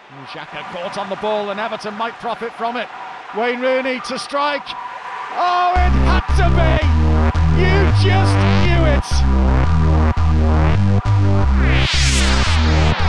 Xhaka caught on the ball and Everton might profit from it. Wayne Rooney to strike. Oh, it had to be! You just knew it!